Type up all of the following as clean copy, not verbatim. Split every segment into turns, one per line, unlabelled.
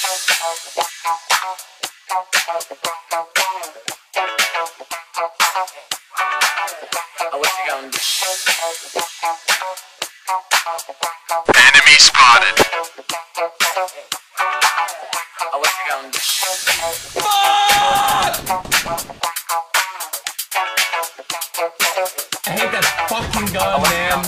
Enemy spotted.
I hate that fucking gun, man.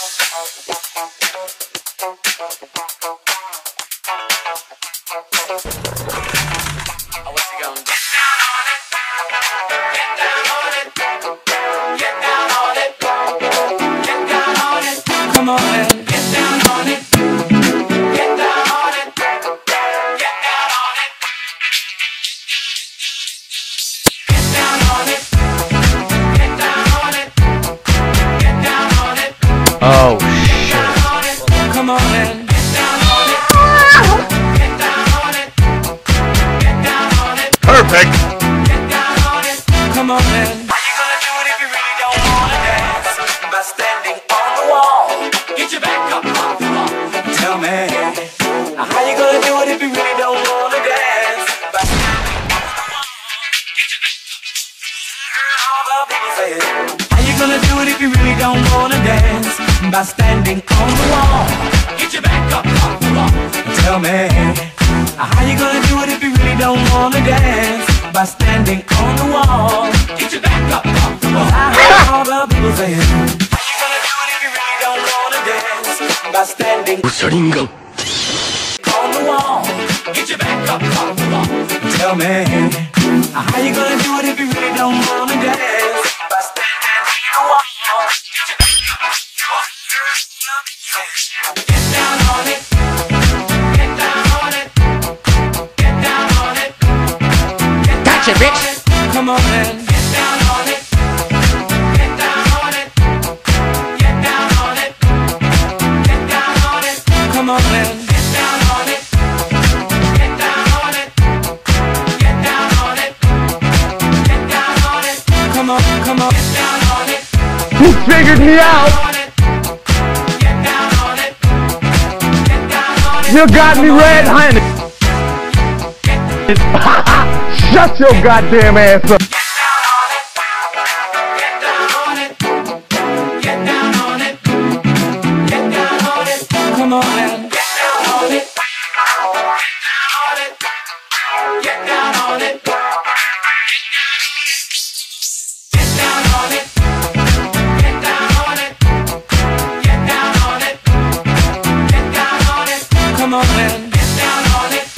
Come on and get down on it. Get down on it. Get down on it. Get down on it. Get down on it. Get down on it.
Oh
shit. Come on and get down on it. Get down on it. Get down on it.
Perfect.
Get down on it. Come on and. How you gonna do it if you really don't wanna dance? By standing on the wall. Get your back up off the wall. Tell me, how you gonna do it if you really don't wanna dance? By standing on the wall. Get your back up. All the people say it. How you gonna do it if you really don't wanna dance? By standing on the wall. Get your back up off the wall. Tell me, how you gonna do it if you really don't wanna dance? By standing on the wall. Get your back up off the wall. I heard all the people say it. How you gonna do it if you really don't wanna dance? By standing
Sharingan.
on the wall. Get your back up off the wall. Tell me, how you gonna do it if you really don't wanna dance? By standing on the wall. Get your back up off the wall. Get down on it. Get down on it. Get down on it.
Gotcha, bitch.
Come on and get down on it. Get down on it. Get down on it. Get down on it. Come on and get down on it. Get down on it. Get down on it. Get down on it. Come on, come on. Get down on it.
You figured me out.
Get down on it. Get down on it.
You got me red-handed. Shut your goddamn ass up.
Come on and get down on it. Get down on it. Get down on it. Get down on it. Get down on it. Get down on it. Come on and get down on it.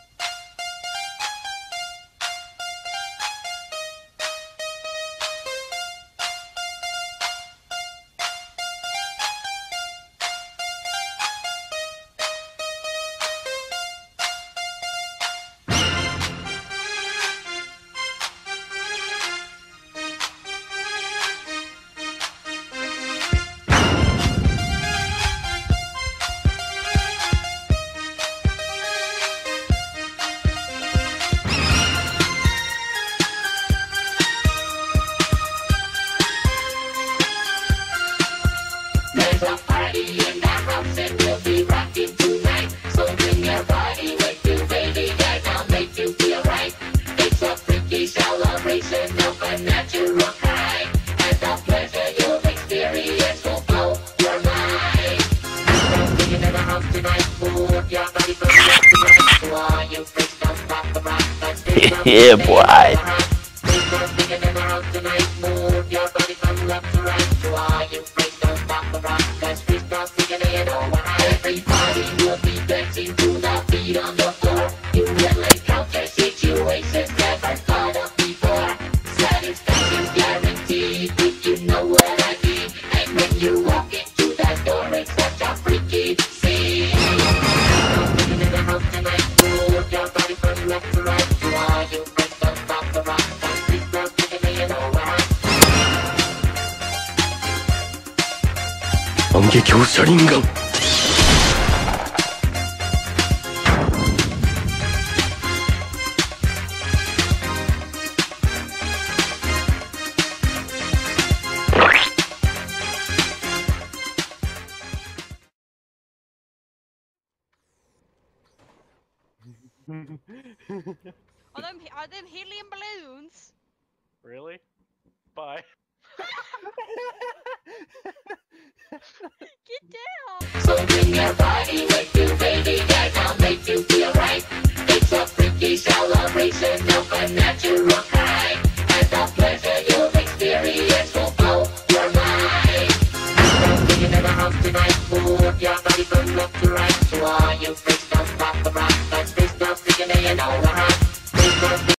There's a party in the house and we'll be rocking tonight. So bring your body with you, baby, and I'll make you feel right. It's a freaky celebration of a natural high, and the pleasure you'll experience will blow your mind. There's singing in the house tonight, move your body from left to right. So all you freaks don't stop the rock, that's
Yeah, boy.
There's singing in the house tonight, move your body from left to right. So all you freaks don't stop the rock, cause freaks don't singing in over. Everybody will be dancing to the beat on the floor. You will encounter situations never thought of before. Satisfaction's guaranteed if you know what I mean. And when you walk into that door, it's such a freaky scene. Singing in the house tonight, move your body from left to right. To all you freaks don't stop the rock, cause freaks don't singing in over.
反撃を車輪ガン。
Are them helium balloons?
Really? Bye.
Get down!
So bring your body with you, baby, guys, I'll make you feel right. It's a freaky celebration of a natural kind, and the pleasure you'll experience will blow your mind. Stop singing in the house tonight, move your body from left to right. To all you freaks, don't stop the rock, 'cause freaks don't sing, and they know what.